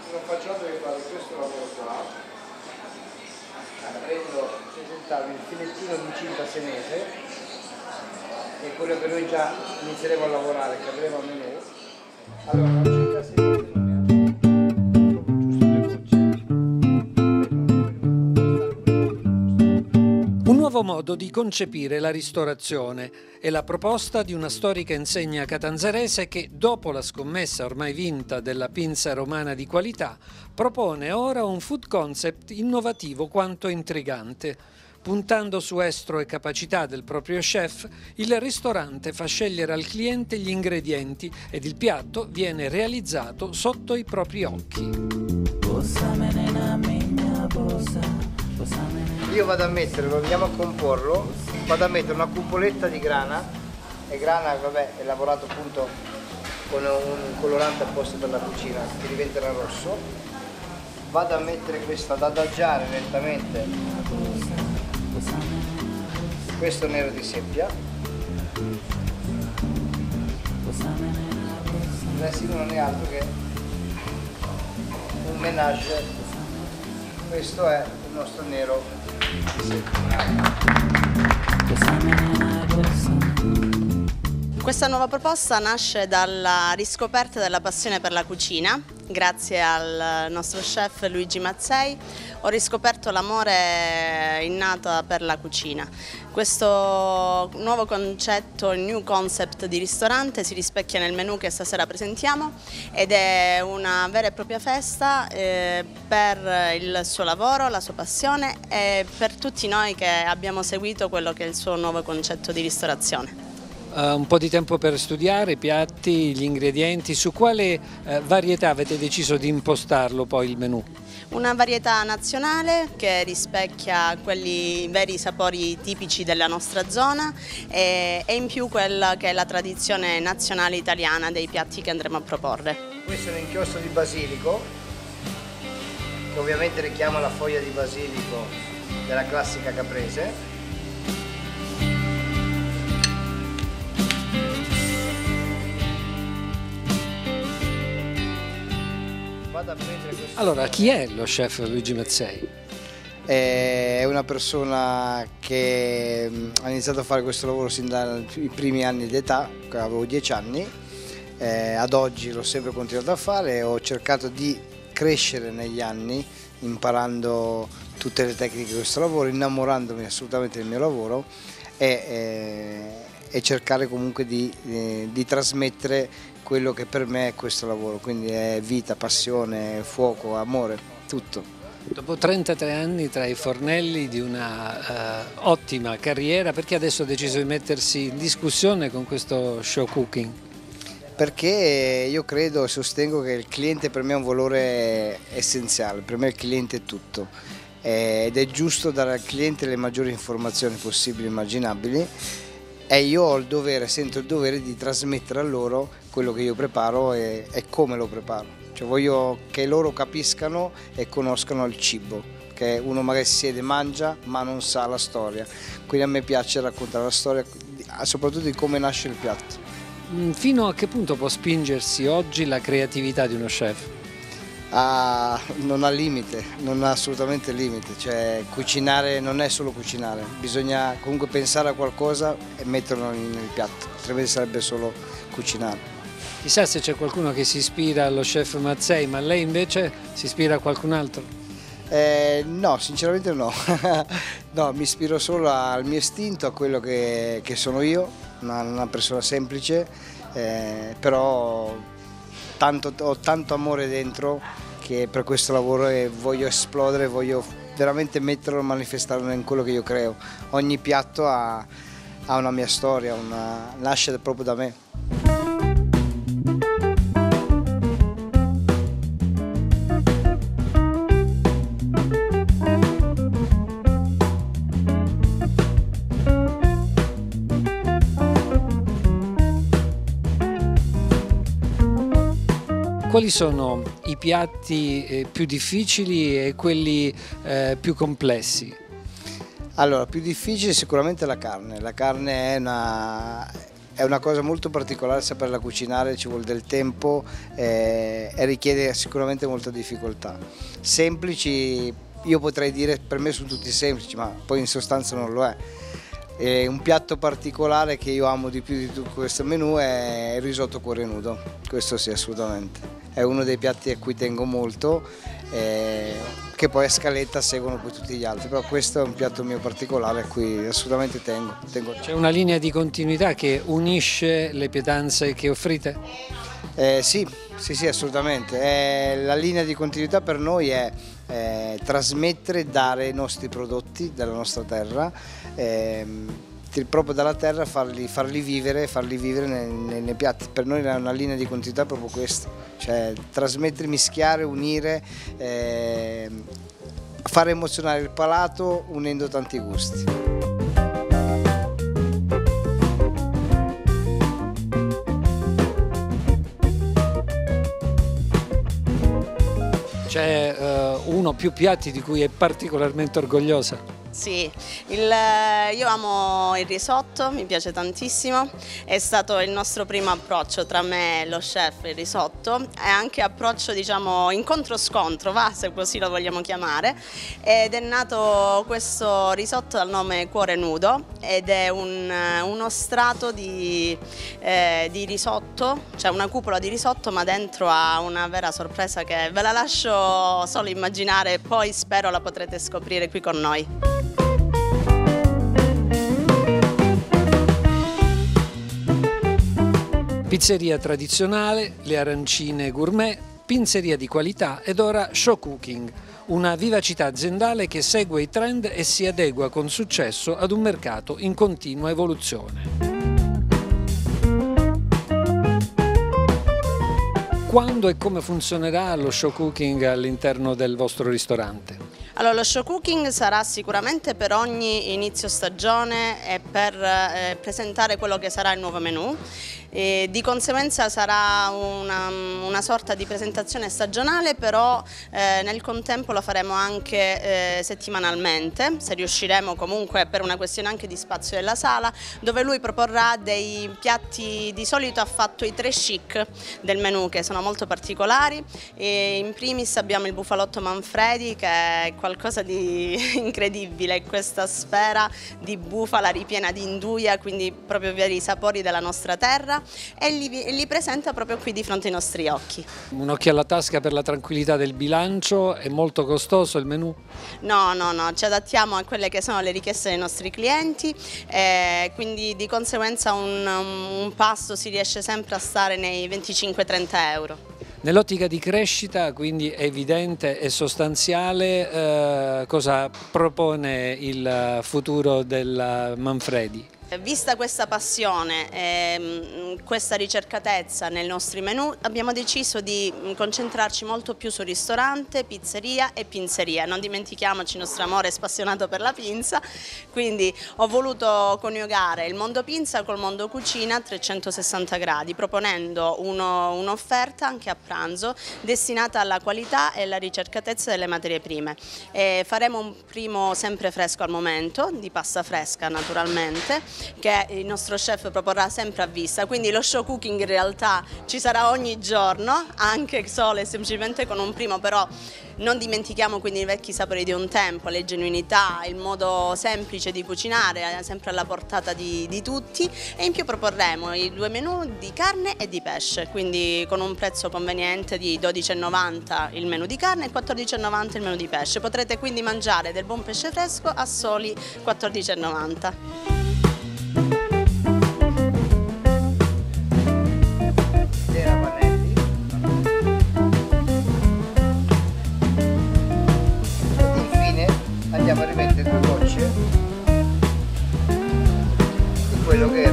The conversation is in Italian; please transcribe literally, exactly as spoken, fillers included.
Sono facciato di fare questo lavoro qua. Prendo presentare il filettino di cinta senese, che è quello che noi già inizieremo a lavorare, che avremo a menù. Allora, la cinta senese un nuovo modo di concepire la ristorazione è la proposta di una storica insegna catanzarese che, dopo la scommessa ormai vinta della pinza romana di qualità, propone ora un food concept innovativo quanto intrigante. Puntando su estro e capacità del proprio chef, il ristorante fa scegliere al cliente gli ingredienti ed il piatto viene realizzato sotto i propri occhi. Io vado a mettere, lo andiamo a comporlo, vado a mettere una cupoletta di grana, e grana vabbè è lavorato appunto con un colorante apposta per la cucina che diventerà rosso. Vado a mettere questa, ad adagiare lentamente questo nero di seppia. Adesso non è altro che un ménage, questo è il nostro nero di seppia. Questa nuova proposta nasce dalla riscoperta della passione per la cucina. Grazie al nostro chef Luigi Mazzei ho riscoperto l'amore innato per la cucina. Questo nuovo concetto, il new concept di ristorante si rispecchia nel menù che stasera presentiamo ed è una vera e propria festa eh, per il suo lavoro, la sua passione e per tutti noi che abbiamo seguito quello che è il suo nuovo concetto di ristorazione. Uh, un po' di tempo per studiare i piatti, gli ingredienti, su quale uh, varietà avete deciso di impostarlo poi il menù? Una varietà nazionale che rispecchia quelli veri sapori tipici della nostra zona e, e in più quella che è la tradizione nazionale italiana dei piatti che andremo a proporre. Questo è un inchiostro di basilico che ovviamente richiama la foglia di basilico della classica caprese. Allora, chi è lo chef Luigi Mazzei? È una persona che ha iniziato a fare questo lavoro sin dai primi anni d'età, avevo dieci anni, eh, ad oggi l'ho sempre continuato a fare, ho cercato di crescere negli anni imparando tutte le tecniche di questo lavoro, innamorandomi assolutamente del mio lavoro e, eh, e cercare comunque di, eh, di trasmettere quello che per me è questo lavoro, quindi è vita, passione, fuoco, amore, tutto. Dopo trentatré anni tra i fornelli di una uh, ottima carriera, perché adesso ha deciso di mettersi in discussione con questo show cooking? Perché io credo e sostengo che il cliente per me è un valore essenziale, per me il cliente è tutto ed è giusto dare al cliente le maggiori informazioni possibili e immaginabili e io ho il dovere, sento il dovere di trasmettere a loro quello che io preparo e, e come lo preparo. Cioè voglio che loro capiscano e conoscano il cibo, che uno magari si siede e mangia ma non sa la storia, quindi a me piace raccontare la storia, soprattutto di come nasce il piatto. Fino a che punto può spingersi oggi la creatività di uno chef? Ah, non ha limite, non ha assolutamente limite, cioè cucinare non è solo cucinare, bisogna comunque pensare a qualcosa e metterlo nel piatto, altrimenti sarebbe solo cucinare. Chissà se c'è qualcuno che si ispira allo chef Mazzei, ma lei invece si ispira a qualcun altro? Eh, no, sinceramente no, no, mi ispiro solo al mio istinto, a quello che, che sono io, una, una persona semplice, eh, però tanto, ho tanto amore dentro che per questo lavoro e voglio esplodere, voglio veramente metterlo, manifestarlo in quello che io creo. Ogni piatto ha, ha una mia storia, una, nasce proprio da me. Quali sono i piatti eh, più difficili e quelli eh, più complessi? Allora, più difficile sicuramente la carne. La carne è una, è una cosa molto particolare, saperla cucinare, ci vuole del tempo eh, e richiede sicuramente molta difficoltà. Semplici, io potrei dire, per me sono tutti semplici, ma poi in sostanza non lo è. E un piatto particolare che io amo di più di tutto questo menù è il risotto cuore nudo, questo sì, assolutamente. È uno dei piatti a cui tengo molto, eh, che poi a scaletta seguono poi tutti gli altri, però questo è un piatto mio particolare a cui assolutamente tengo. tengo. C'è una linea di continuità che unisce le pietanze che offrite? Eh, sì, sì, sì, assolutamente. Eh, la linea di continuità per noi è eh, trasmettere e dare i nostri prodotti della nostra terra, eh, proprio dalla terra, farli, farli vivere, farli vivere nei, nei, nei piatti. Per noi è una linea di continuità proprio questa, cioè trasmettere, mischiare, unire, eh, fare emozionare il palato unendo tanti gusti. C'è uh, uno o più piatti di cui è particolarmente orgogliosa? Sì, il, io amo il risotto, mi piace tantissimo, è stato il nostro primo approccio tra me e lo chef, il risotto, è anche approccio, diciamo, incontro-scontro, va, se così lo vogliamo chiamare, ed è nato questo risotto dal nome Cuore Nudo ed è un, uno strato di, eh, di risotto, cioè una cupola di risotto, ma dentro ha una vera sorpresa che ve la lascio solo immaginare, poi spero la potrete scoprire qui con noi. Pizzeria tradizionale, le arancine gourmet, pinzeria di qualità ed ora show cooking, una vivacità aziendale che segue i trend e si adegua con successo ad un mercato in continua evoluzione. Quando e come funzionerà lo show cooking all'interno del vostro ristorante? Allora, lo show cooking sarà sicuramente per ogni inizio stagione e per eh, presentare quello che sarà il nuovo menù. E di conseguenza sarà una, una sorta di presentazione stagionale, però eh, nel contempo lo faremo anche eh, settimanalmente, se riusciremo, comunque per una questione anche di spazio della sala, dove lui proporrà dei piatti, di solito ha fatto i tre chic del menù che sono molto particolari, e in primis abbiamo il bufalotto Manfredi, che è qualcosa di incredibile, questa sfera di bufala ripiena di induia, quindi proprio per i sapori della nostra terra, e li, li presenta proprio qui di fronte ai nostri occhi. Un occhio alla tasca per la tranquillità del bilancio, è molto costoso il menù? No, no, no, ci adattiamo a quelle che sono le richieste dei nostri clienti, eh, quindi di conseguenza un, un pasto si riesce sempre a stare nei venticinque trenta euro. Nell'ottica di crescita, quindi è evidente e sostanziale, eh, cosa propone il futuro del Manfredi? Vista questa passione e questa ricercatezza nei nostri menù, abbiamo deciso di concentrarci molto più sul ristorante, pizzeria e pinzeria. Non dimentichiamoci il nostro amore spassionato per la pinza, quindi ho voluto coniugare il mondo pinza col mondo cucina a trecentosessanta gradi, proponendo un'offerta anche a pranzo destinata alla qualità e alla ricercatezza delle materie prime. E faremo un primo sempre fresco al momento, di pasta fresca naturalmente, che il nostro chef proporrà sempre a vista, quindi lo show cooking in realtà ci sarà ogni giorno, anche solo e semplicemente con un primo, però non dimentichiamo quindi i vecchi sapori di un tempo, le genuinità, il modo semplice di cucinare, sempre alla portata di, di tutti, e in più proporremo i due menù di carne e di pesce, quindi con un prezzo conveniente di dodici e novanta il menù di carne e quattordici e novanta il menù di pesce. Potrete quindi mangiare del buon pesce fresco a soli quattordici e novanta. Andiamo a rimettere due gocce di quello che